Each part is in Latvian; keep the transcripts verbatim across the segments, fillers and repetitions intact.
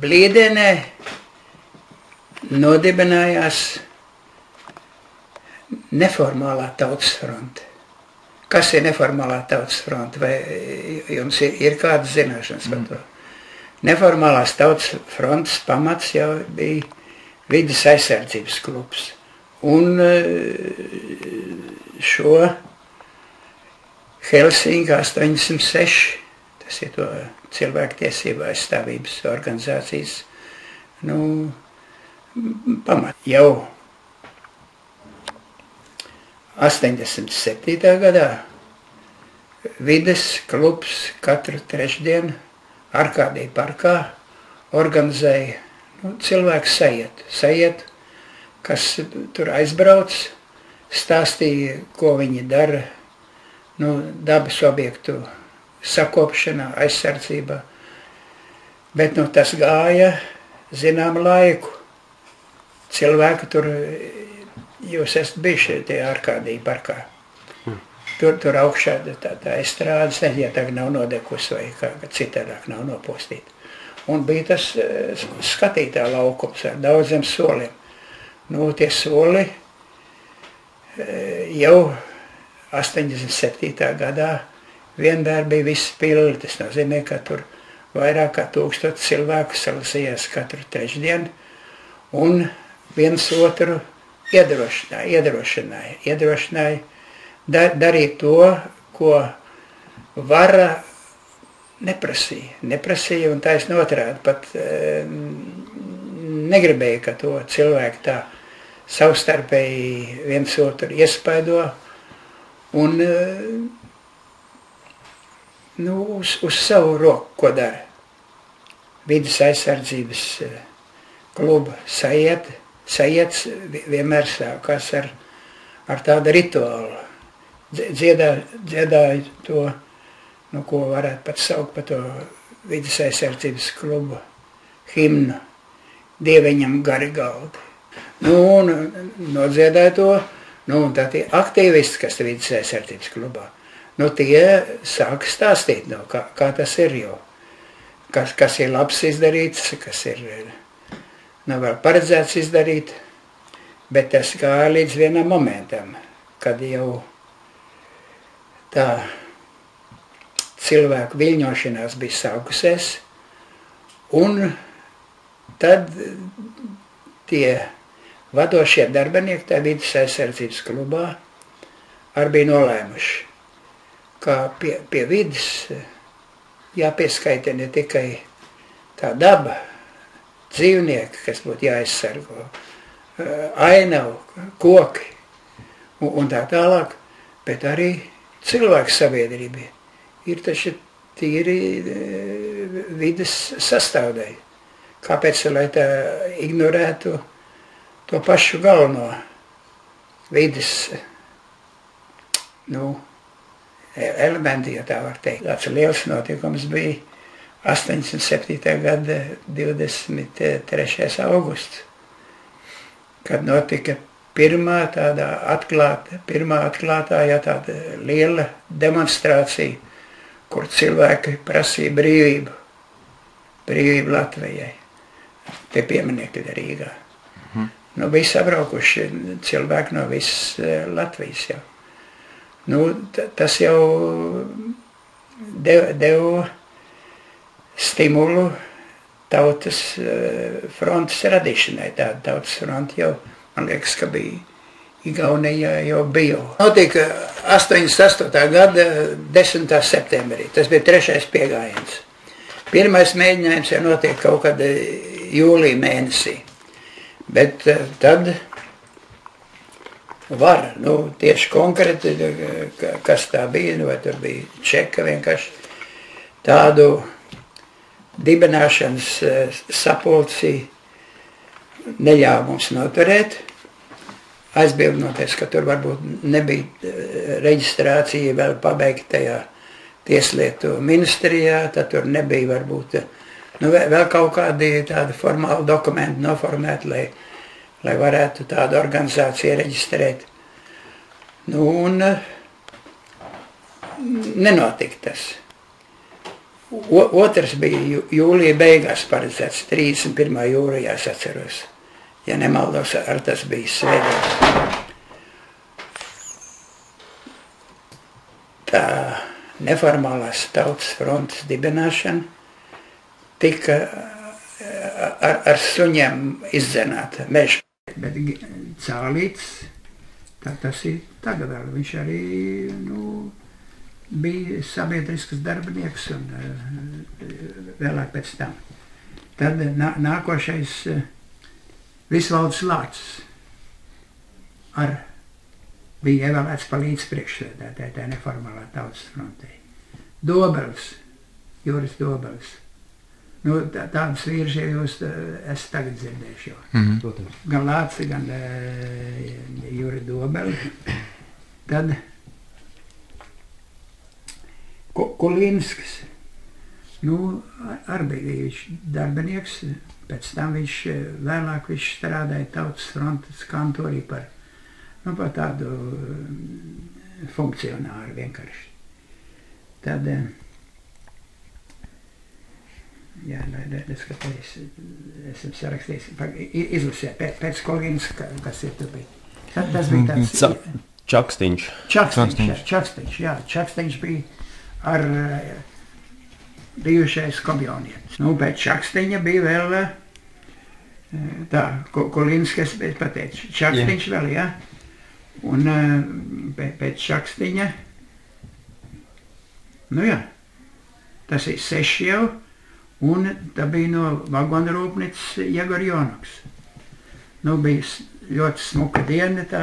Blīdenē nodibinājās neformālā tautas fronte. Kas ir neformālā tautas fronte? Vai jums ir, ir kādas zināšanas par to? Neformālās tautas frontes pamats jau bija vides aizsardzības klubs. Un šo Helsinki astoņdesmit seši, tas ir to cilvēktiesību aizstāvības organizācijas, nu, pamat. Jau astoņdesmit septītā gadā vides klubs katru trešdienu Arkādija parkā organizēja nu, cilvēku sajietu. Sajietu, kas tur aizbrauc, stāstīja, ko viņi dara nu, dabas objektu sakopšanā, aizsardzībā. Bet nu, tas gāja zinām laiku. Cilvēki tur, jūs esat bijuši tie Arkādija parkā. Tur, tur augšā tā, tā estrādes, nezinu, ja tagad nav nodekus vai kā, citādāk nav nopostīta. Un bija tas skatītā laukums ar daudziem soliem. Nu, tie soli jau astoņdesmit septītā gadā vienmēr bija viss pilni. Tas nozīmē, ka tur vairāk kā tūkstoši cilvēku salasījās katru trešdienu un viens otru iedrošināja, iedrošināja, iedrošināja darīt to, ko vara neprasīja. Neprasīja un taisn otrādi pat e, negribēja, ka to cilvēku tā savstarpēji viens otru iespaido un e, nu, uz, uz savu roku, ko dara. Vides aizsardzības e, kluba sajiet, sajiets vienmēr sākās ar, ar tādu rituālu. Dziedā, dziedāja to, nu, ko varētu pat saukt par to vides aizsardzības klubu himnu, Dieviņam gari galdi. Nu, un nodziedāja to, nu, un tā tie aktīvisti, kas ir vides aizsardzības klubā, nu, tie sāka stāstīt, nu, kā, kā tas ir, jo, kas, kas ir labs izdarīts, kas ir, nav vēl paredzēts izdarīt, bet tas gāja līdz vienam momentam, kad jau tā cilvēku viļņošanās bija sākusies, un tad tie vadošie darbinieki tā vides aizsardzības klubā arī bija nolēmuši, ka pie, pie vides jāpieskaita ne tikai tā daba, dzīvnieki, kas būtu jāaizsargo, ainavu, koki un, un tā tālāk, bet arī cilvēku sabiedrība ir taču tīri vides sastāvdaļa. Kāpēc, lai tā ignorētu to pašu galveno vides nu, elementi, ja tā var teikt. Tāds liels notikums bija astoņdesmit septītā gada divdesmit trešais augusts, kad notika pirmā tāda atklāta, pirmā atklātā, ja tāda liela demonstrācija, kur cilvēki prasīja brīvību, brīvību Latvijai. Tie pieminiekti Rīgā. Mhm. Nu, bija sabraukuši cilvēki no visas Latvijas jau. Nu, tas jau dev, dev stimulu tautas frontes radīšanai. Tāda tautas fronte jau, man liekas, ka bija Igaunijā jau bija. Notika astoņdesmit astotā gada desmitā septembrī. Tas bija trešais piegājiens. Pirmais mēģinājums jau notiek kaut kad jūlija mēnesī. Bet tad var, nu, tieši konkrēti, kas tā bija, vai tur bija čeka vienkārši tādu dibināšanas sapulci neļāva mums noturēt. Aizbildnoties, ka tur varbūt nebija reģistrācija vēl pabeigtajā tieslietu ministrijā, tad tur nebija varbūt nu, vēl kaut kādi tādi formāli dokumenti noformēti, lai, lai varētu tādu organizāciju reģistrēt. Nu, un nenotika tas. O, otrs bija jū, jūlija beigās paredzēts, trīsdesmit pirmā jūlijā, es atceros. Ja nemaldos, ar tas bija svētdien. Tā neformālās tautas frontes dibināšana tika ar, ar suņiem izdzenāta meža. Bet Cālīts, tā, tas ir tagad vēl, viņš arī, nu, bija sabiedrisks darbinieks un uh, vēlāk pēc tam. Tad nā, nākošais uh, Visvalds Lācis ar bija ievēlēts par līdzpriekšsēdētāju tā neformālā tautas frontē. Dobels, Juris Dobels. Nu, tā, tādas vīrus, ja jūs uh, esat tagad dzirdējuši jau. Mm-hmm. Gan Lāci, gan uh, Juri Dobeli. Tad Kulīnskis, nu, arī bija viņš darbinieks, pēc tam viņš, vēlāk viņš strādāja tautas frontes kantorī par, nu, par tādu funkcionāru vienkārši. Tad, jā, neskatījis, esam sarakstījis, izlasīju pēc, pēc Kulīnska, kas ir tu bija. Tad tas bija tāds... Čakstiņš. Čakstiņš, Čakstiņš, jā, Čakstiņš bija ar bijušais komjaunietis. Nu, pēc Čakstiņa bija vēl tā, Kulīnskis pateica, Čakstiņš yeah. vēl, jā. Un pēc Čakstiņa, nu jā, tas ir seši jau, un tā bija no vagona rūpnīcas Jegor Jonoks. Nu, bija ļoti smuka diena, tā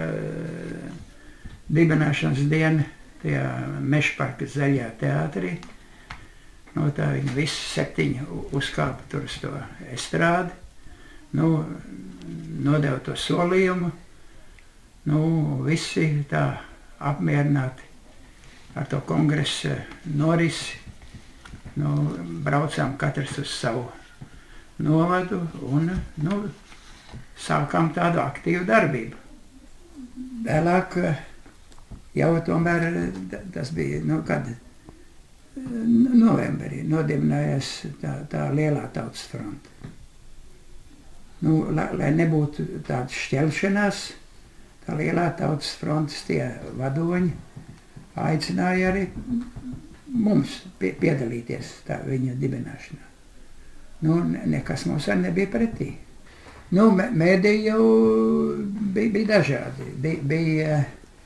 dibināšanas diena, tajā Mežparka zaļajā teātrī. Nu, tā viņi visi septiņi uzkāpa tur uz to estrādi, nu, nodeva to solījumu, nu, visi tā apmierināti ar to kongresa norisi, nu, braucām katrs uz savu novadu un, nu, sākām tādu aktīvu darbību. Vēlāk jau tomēr tas bija, nu, kad novembrī nodibinājās tā, tā lielā tautas fronte. Nu, lai, lai nebūtu tāda šķelšanās, tā lielā tautas frontes tie vadoņi aicināja arī mums pie, piedalīties tā viņa dibināšanā. Nu, nekas mums arī nebija pretī. Nu, mēdī jau bija, bija dažādi. Bija, bija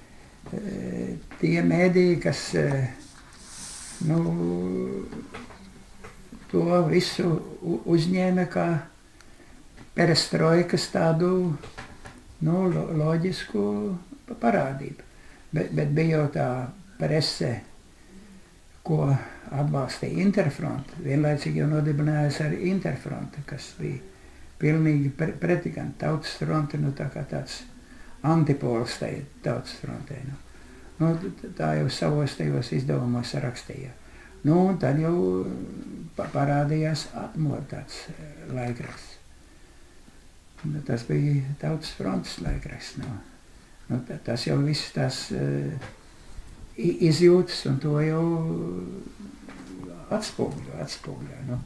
tie mēdī, kas, nu, to visu uzņēma kā perestroikas tādu, nu, loģisku parādību. Bet, bet bija jau tā prese, ko atbalstīja Interfront. Vienlaicīgi jau nodibinājās arī Interfront, kas bija pilnīgi pretī gan tautas fronte, nu, tā kā tāds antipols tai tautas frontē. Nu. Nu, tā jau savos tajos izdevumos rakstīja. Nu, un tad jau parādījās Atmoda tāds laikraksts. Nu, tas bija tautas frontes laikraksts. Nu. Nu, tas jau viss tās uh, izjūtas, un to jau atspūgļo, atspūgļo. Nu.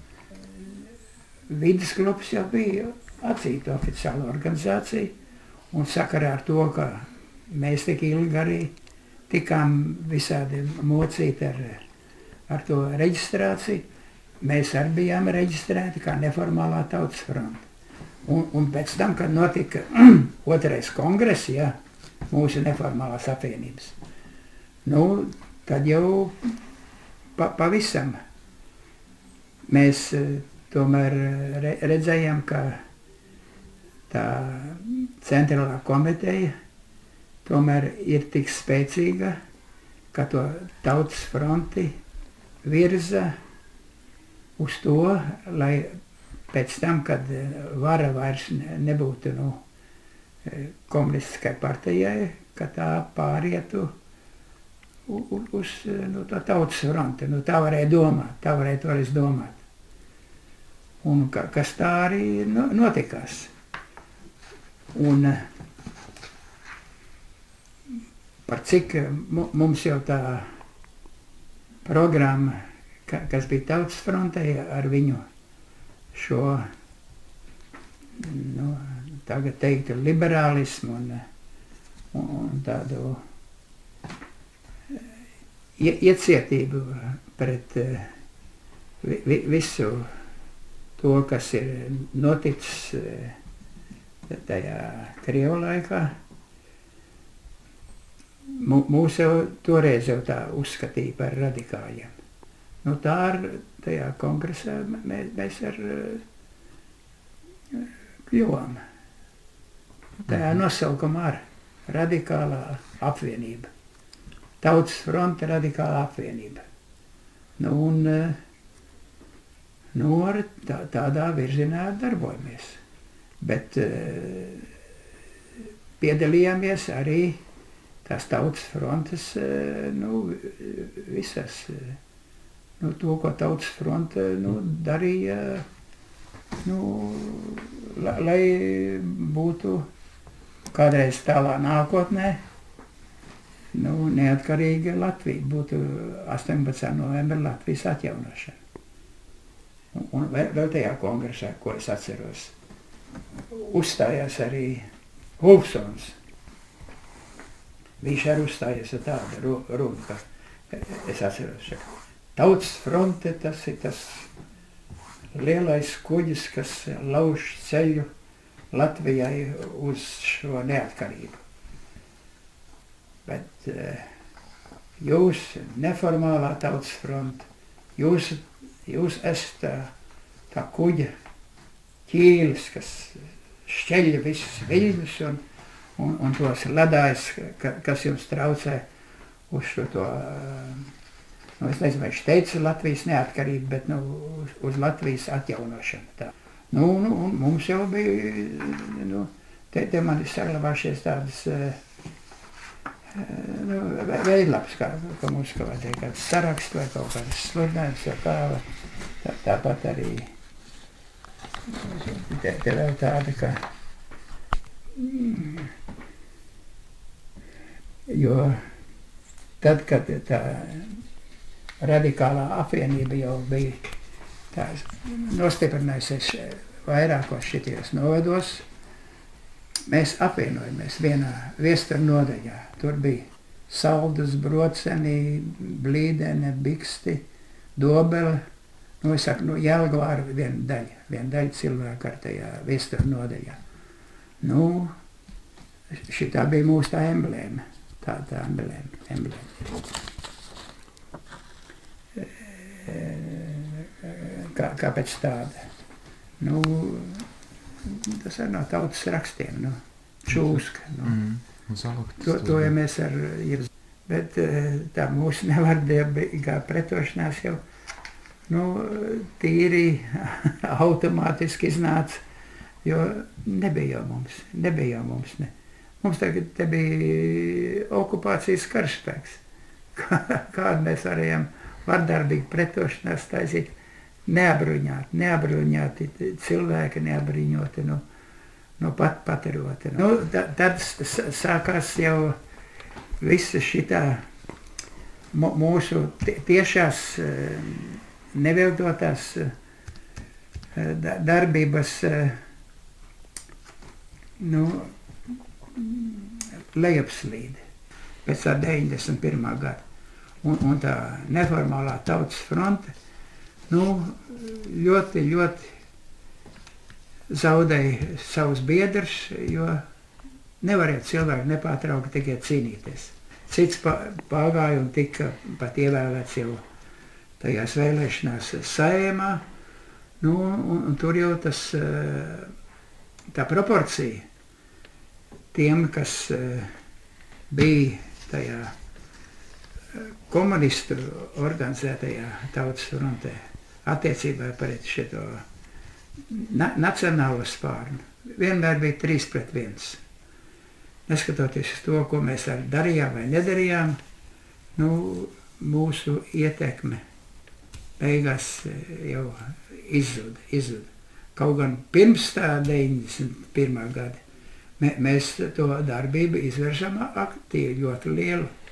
Vides klubs jau bija atzīta oficiāla organizācija, un sakarā ar to, ka mēs tik ilgi arī tikām visādi mocīti ar, ar to reģistrāciju, mēs arī bijām reģistrēti kā neformālā tautas fronte. Un, un pēc tam, kad notika otrais kongress, jā, mūsu neformālās apvienības, nu, tad jau pa, pavisam mēs tomēr redzējām, ka tā centrālā komiteja tomēr ir tik spēcīga, ka to tautas fronti virza uz to, lai pēc tam, kad vara vairs nebūtu, nu, komunistiskai partijai, ka tā pārietu uz, nu, to tautas fronti. Nu, tā varēja domāt, tā varēja toreiz domāt. Un ka, kas tā arī notikās. Un par cik mums jau tā programma, kas bija Tautas frontē ar viņu šo, nu, tagad teiktu, liberālismu un, un tādu iecietību pret vi, visu to, kas ir noticis tajā Krievu laikā. Mūs jau toreiz jau tā uzskatīja par radikāļiem. Nu tā ar tajā kongresā mēs, mēs ar kļuvām. Tajā nosaukumā ar radikālā apvienība. Tautas fronte radikālā apvienība. Nu un nu, ar tā, tādā virzienā darbojamies. Bet piedalījāmies arī tās Tautas frontes, nu, visas, nu, to, ko Tautas fronte, nu, darīja, nu, la, lai būtu kādreiz tālā nākotnē, nu, neatkarīga Latvija, būtu astoņpadsmitā novembra Latvijas atjaunošana. Un, un vēl tajā kongresā, ko es atceros, uzstājās arī Ulfsons. Viņš arī uzstājies ar tādu runu, ka es atceros, ka Tautas fronte, tas ir tas lielais kuģis, kas lauž ceļu Latvijai uz šo neatkarību. Bet jūs, neformālā Tautas fronte, jūs, jūs esat tā, tā kuģa ķīlis, kas šķeļ visus viļņus un Un, un tos ledājus, ka, kas jums traucē uz šo to, nu, es nezinu, vai viņš teica Latvijas neatkarību, bet, nu, uz, uz Latvijas atjaunošanu. Tā. Nu, nu, un mums jau bija, nu, te, te man ir saglabājušies tādas, nu, veidlaps, kā, kā mums kaut kādā, kāds saraksts vai kaut kāds sludinājums vai kā, tā, tāpat arī, te, te vēl tāda, ka, jo tad, kad tā radikālā apvienība jau bija tā nostiprinājusies vairākos šitajos novados, mēs apvienojamies vienā viestura nodaļā. Tur bija Saldus, Broceni, Blīdene, Biksti, Dobele, nu es saku, nu Jelgavāra viena daļa, viena daļa cilvēku ar tajā viestura nodaļā. Nu, šitā bija mūsu tā emblēma. Tā, tā emblēma, emblēma. Kā, kāpēc tāda? Nu, tas ir no tautas rakstiem, nu, čūska. Nu. Mm, to, to ja mēs ar ir, bet tā mūsu nevardīgā pretošanās jau, nu, tīri automātiski iznāca, jo nebija jau mums, nebija jau mums, ne. Mums tagad te bija okupācijas karaspēks. Kādu mēs varējām vardarbīgi pretošanās taisīt, neapbruņāti, neapbruņāti cilvēki, neapbruņoti, nu, nu pat pataroti. Nu, tad sākās jau visa šitā mūsu tiešās neviltotās darbības, nu, lejupslīde pēc tā deviņdesmit pirmā gada. Un, un tā neformālā Tautas fronte, nu, ļoti, ļoti zaudēja savus biedrus, jo nevarēja cilvēki nepārtraukti tikai cīnīties. Cits pagāja un tika pat ievēlēts jau tajās vēlēšanās Saeimā, nu, un, un tur jau tas, tā proporcija tiem, kas uh, bija tajā uh, komunistu organizētajā Tautas frontē, attiecībā pret šito na nacionālo spārnu, vienmēr bija trīs pret viens. Neskatoties uz to, ko mēs ar darījām vai nedarījām, nu, mūsu ietekme beigās jau izzuda, izzuda. Kaut gan pirms tā deviņdesmit pirmā gada mēs to darbību izvēršam aktīvi, ļoti lielu.